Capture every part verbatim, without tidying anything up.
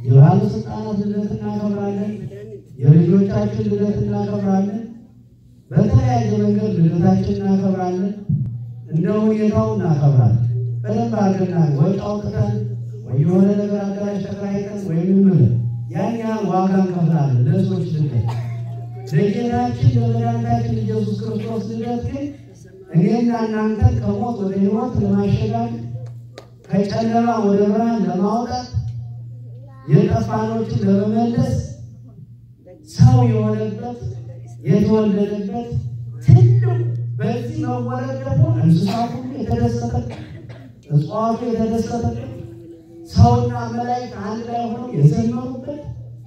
የባለስልጣናት ልደት እናከብራለን። የልጆቻችን ልደት እናከብራለን። በተለያየ መንገድ ልደታችን እናከብራለን። እንደ ሁኔታው እናከብራለን። በደንብ አድርገን ወጪ አውጥተን ወይ የሆነ ነገር አዳራሽ ተከራይተን ወይም ምን ያን ያን ዋጋ እንከፍላለን ለሰዎች ልደት። ለጌታችን ለመድኃኒታችን ኢየሱስ ክርስቶስ ልደት ግን እኔና እናንተ ከሞት ወደ ሕይወት ለማሸጋገር ከጨለማ ወደ ብርሃን ለማውጣት የጠፋኖችን ለመመለስ ሰው የሆነበት የተወለደበት ትልቁ በዚህ መወለድ ደግሞ እንስሳቱ የተደሰተበት እጽዋቱ የተደሰተበት ሰውና መላእክት አንድ ላይ ሆነው የዘመሩበት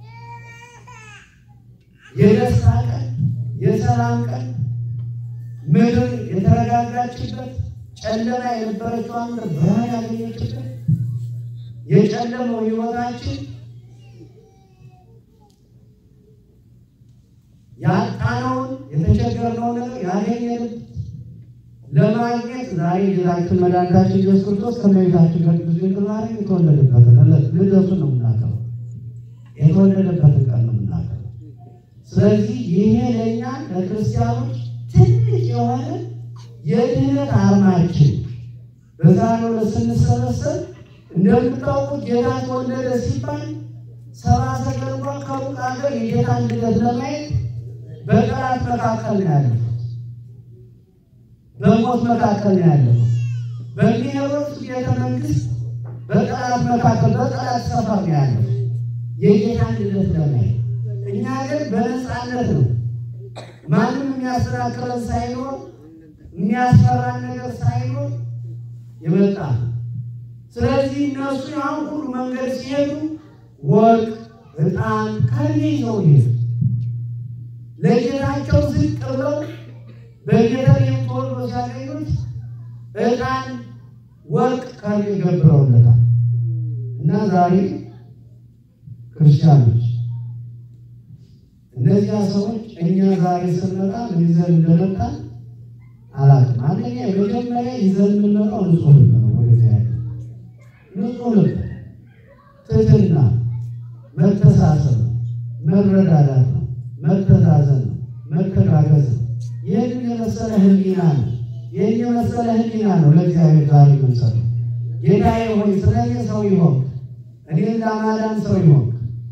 የደስታ ቀን የሰላም ቀን ምድር የተረጋጋችበት ጨለማ የነበረችውን ብርሃን ያገኘችበት የጨለመው ሕይወታችን ያጣነውን የተቸገርነውን ነገር ያገኘንበት ለማግኘት ዛሬ ጌታችን መድኃኒታችን ኢየሱስ ክርስቶስ ከመቤታችን ከቅድስት ድንግል ማርያም የተወለደበትን ዕለት ልደቱን ነው የምናከብረው። የተወለደበትን ቀን ነው የምናከብረው። ስለዚህ ይሄ ለእኛ ለክርስቲያኖች ትልቅ የሆነ የድህነት አርማችን። በዛሬው ዕለት ስንሰበሰብ እንደምታውቁት ጌታ ተወለደ ሲባል ሰብአ ሰገል እንኳን ከሩቅ አገር የጌታን ልደት ለማየት በጠላት መካከል ነው ያለው። በሞት መካከል ነው ያለው። በሚሄሮድስ ቤተ መንግስት በጠላት መካከል በጠላት ሰፈር ነው ያለው የጌታን ልደት ለማየት። እኛ ግን በነፃነት ነው ማንም የሚያስተናክረን ሳይኖር የሚያስፈራን ነገር ሳይኖር የመጣ። ስለዚህ እነሱ ያን ሁሉ መንገድ ሲሄዱ ወርቅ ዕጣን ከርቤ ይዘው ሄዱ። ለጌታቸው ዝቅ ብለው በቤተልሔም ተወልዶ ሲያገኙት ዕጣን ወርቅ ከርቤ ገብረውለታል። እና ዛሬ ክርስቲያኖች እነዚያ ሰዎች እኛ ዛሬ ስንመጣ ምን ይዘን እንደመጣን አላውቅም። አንደኛ የመጀመሪያ ይዘን የምንመጣው ንጹህ ልብ ነው። ወደዚያ ንጹህ ልብ፣ ትሕትና፣ መተሳሰብ፣ መረዳዳት ነው፣ መተዛዘን ነው፣ መተጋገዝ ነው። ይህን የመሰለ ህሊና ነው። ይህን የመሰለ ህሊና ነው ለእግዚአብሔር ዛሬ የምንሰጠው። ጌታዬ ሆይ ስለኔ ሰው ይሆን፣ እኔን ለማዳን ሰው ይሆን።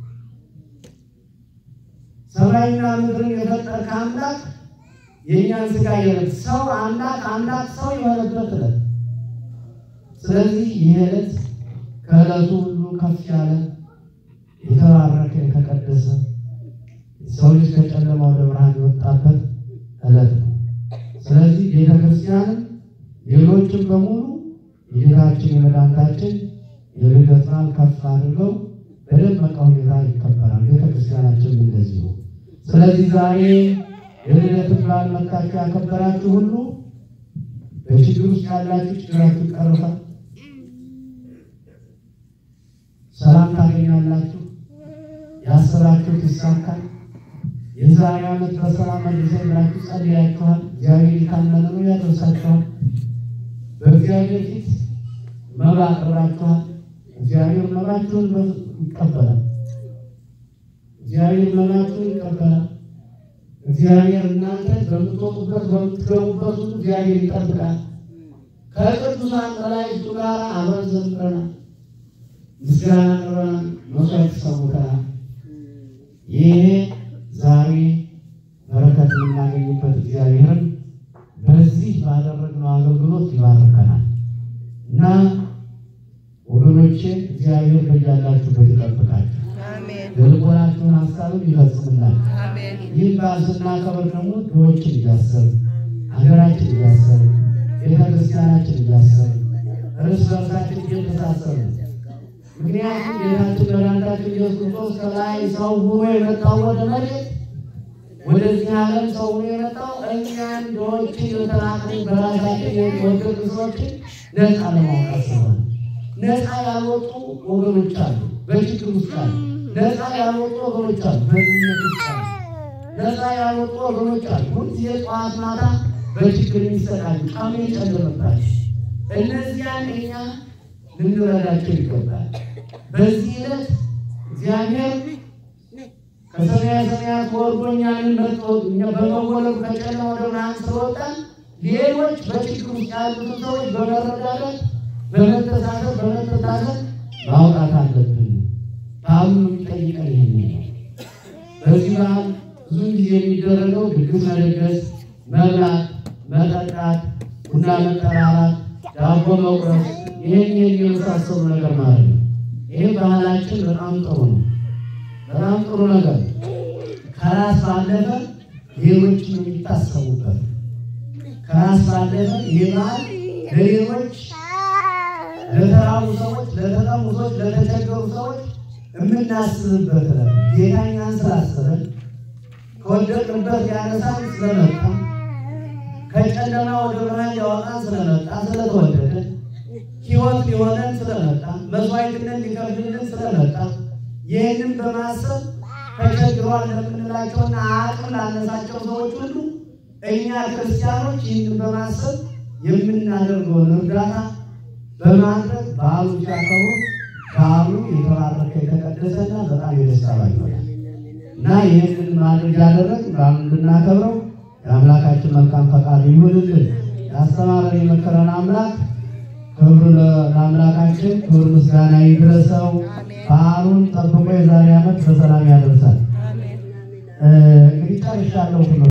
ሰማይና ምድርን የፈጠርክ አምላክ የእኛን ሥጋ የለበሰ ሰው አምላክ አምላክ ሰው የሆነበት ዕለት። ስለዚህ ይህ ዕለት ከዕለቱ ሁሉ ከፍ ያለ የተባረከ የተቀደሰ ሰው ልጅ ከጨለማ ወደ ብርሃን የወጣበት ዕለት ነው። ስለዚህ ቤተ ክርስቲያንም ሌሎችም በሙሉ የጌታችን የመድኃኒታችን የልደት በዓል ከፍ አድርገው በደመቀ ሁኔታ ይከበራል። ቤተ ክርስቲያናችን እንደዚህ ነው። ስለዚህ ዛሬ የልደት በዓል መጥታችሁ ያከበራችሁ ሁሉ በችግር ውስጥ ያላችሁ ችግራችሁ ይቀርፋል፣ ሰላም ታገኛላችሁ፣ ያሰባችሁት ይሳካል። የዛሬ ዓመት በሰላም መልሰን ብላችሁ ጸልያችኋል። እግዚአብሔር የታመነ ነው ያደርሳችኋል። በእግዚአብሔር ፊት መባ አቅርባችኋል። እግዚአብሔር መባችሁን ይቀበላል። እግዚአብሔር መባችሁን ይቀበላል። እግዚአብሔር እናንተ በምትወጡበት በምትገቡበት ሁሉ እግዚአብሔር ይጠብቃል። ከቅዱሳን መላእክቱ ጋር አብረን ዘምረናል፣ ምስጋና አቅርበናል፣ መሥዋዕት ሰውተናል። ይሄ ዛሬ በረከት የምናገኝበት እግዚአብሔርን በዚህ ባደረግነው አገልግሎት ይባርከናል እና ወገኖቼ እግዚአብሔር በያላችሁበት ይጠብቃችሁ። አሜን። የልቦናችሁን ሀሳብን ይፈጽምላችሁ። አሜን። ይህን በዓል ስናከብር ደግሞ ድሆችን እያሰብን ሀገራችን እያሰብን ቤተክርስቲያናችን እያሰብን እርስ በርሳችን እየተሳሰብን ምክንያቱም ጌታችን መድኃኒታችን ኢየሱስ ክርስቶስ ከላይ ሰው ሆኖ የመጣው ወደ መሬት ወደዚህ ዓለም ሰው ሆኖ የመጣው እኛን ድሆችን የተናቅን በራሳችን የወደቁ ሰዎችን ነፃ ለማውጣት ስለሆነ ነፃ ያልወጡ ወገኖች አሉ፣ በችግር ውስጥ አሉ። ነፃ ያልወጡ ወገኖች አሉ፣ በድህነት ውስጥ አሉ። ነፃ ያልወጡ ወገኖች አሉ፣ ሁልጊዜ ጠዋት ማታ በችግር የሚሰቃዩ ቀኑ የጨለመባቸው እነዚያን እኛ ልንረዳቸው ይገባል። በዚህ ዕለት እግዚአብሔር ከሰማያ ሰማያት ወርዶ እኛን መርጦ እኛ በመወለዱ ከጨለማ ወደ ብርሃን ስለወጣን ሌሎች በችግር ውስጥ ያሉትን ሰዎች በመረዳዳት በመተሳሰብ በመተሳሰብ ማውጣት አለብን። በዓሉ የሚጠይቀን ይሄን ነው። በዚህ በዓል ብዙ ጊዜ የሚደረገው ድግስ መደገስ፣ መብላት፣ መጠጣት፣ ቡና መጠራራት፣ ዳቦ መቁረስ ይሄን የመሳሰሉ ነገር ማለት ነው። ይሄ ባህላችን በጣም ጥሩ ነው። በጣም ጥሩ ነገር ከራስ ባለፈ ሌሎች የሚታሰቡበት ከራስ ባለፈ ይሄ ባህል ለሌሎች ለተራቡ ሰዎች፣ ለተጠሙ ሰዎች፣ ለተቸገሩ ሰዎች የምናስብበት ነው። ጌታኛን ስላሰበን ከወደቅንበት ያነሳን ስለመጣ ከጨለማ ወደ ብርሃን ያወጣን ስለመጣ ስለተወደደ ሕይወት ሊሆነን ስለመጣ መስዋዕትነት ሊከፍልልን ስለመጣ ይህንን በማሰብ ተቸግረዋል ለምንላቸውና አቅም ላነሳቸው ሰዎች ሁሉ እኛ ክርስቲያኖች ይህንን በማሰብ የምናደርገውን እርዳታ በማድረግ በዓሉ ሲያከብሩ በዓሉ የተባረከ የተቀደሰና በጣም የደስታ በዓል ይሆናል እና ይህንን ማድረግ ያደረግን በዓሉን እንድናከብረው የአምላካችን መልካም ፈቃድ ይሁንልን። ያስተማረን የመከረን አምላክ ክብር ለአምላካችን፣ ክብር ምስጋና ይድረሰው። በዓሉን ጠብቆ የዛሬ ዓመት በሰላም ያደርሳል። እንግዲህ ጨርሻለሁ።